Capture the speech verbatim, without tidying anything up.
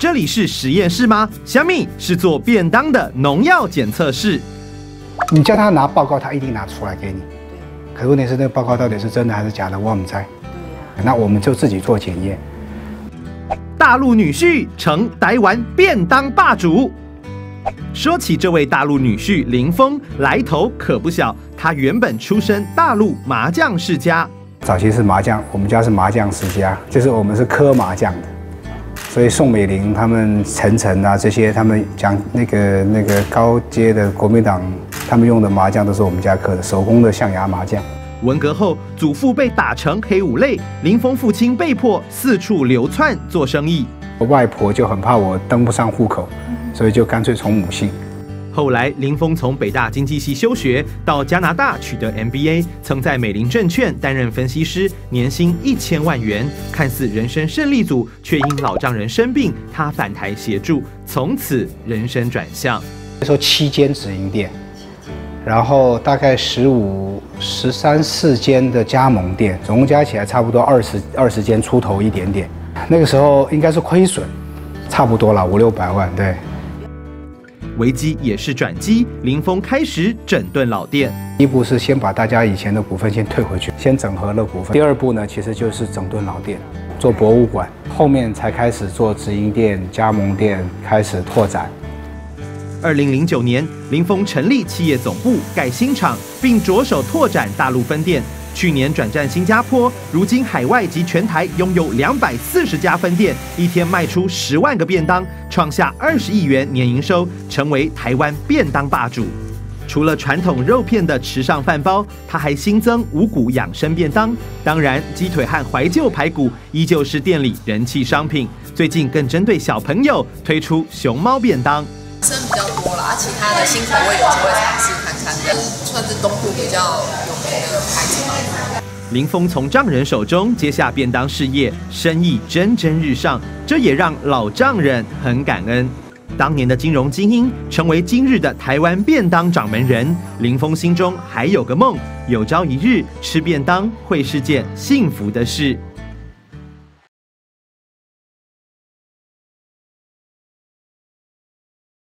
这里是实验室吗？虾米是做便当的农药检测室。 你叫他拿报告，他一定拿出来给你。可问题是，那个报告到底是真的还是假的，我们猜。那我们就自己做检验。 大陆女婿成台湾便当霸主。说起这位大陆女婿林峰，来头可不小。他原本出身大陆麻将世家， 早期是麻将，我们家是麻将世家，就是我们是科麻将的。所以宋美龄他们、陈诚啊这些，他们讲那个那个高阶的国民党，他们用的麻将都是我们家刻的手工的象牙麻将。 文革后，祖父被打成黑五类，林峰父亲被迫四处流窜做生意。 我外婆就很怕我登不上户口，所以就干脆从母姓。 后来，林峰从北大经济系休学，到加拿大取得 M B A， 曾在美林证券担任分析师，年薪一千万元，看似人生胜利组，却因老丈人生病，他返台协助，从此人生转向。 那时候七间直营店，然后大概十五、十三四间的加盟店，总共加起来差不多二十二十间出头一点点。那个时候应该是亏损，差不多了五六百万，对。 危机也是转机，林峰开始整顿老店。 第一步是先把大家以前的股份先退回去，先整合了股份。第二步呢，其实就是整顿老店，做博物馆，后面才开始做直营店、加盟店，开始拓展。 二零零九年，林峰成立企业总部，盖新厂，并着手拓展大陆分店。去年转战新加坡，如今海外及全台拥有两百四十家分店，一天卖出十万个便当，创下二十亿元年营收，成为台湾便当霸主。除了传统肉片的池上饭包，他还新增五谷养生便当。当然，鸡腿和怀旧排骨依旧是店里人气商品。最近更针对小朋友推出熊猫便当。 生比较多啦，其他的新口味有机会尝试看看，但算是东部比较有名的牌子吧。 林峰从丈人手中接下便当事业，生意蒸蒸日上，这也让老丈人很感恩。当年的金融精英成为今日的台湾便当掌门人，林峰心中还有个梦，有朝一日吃便当会是件幸福的事。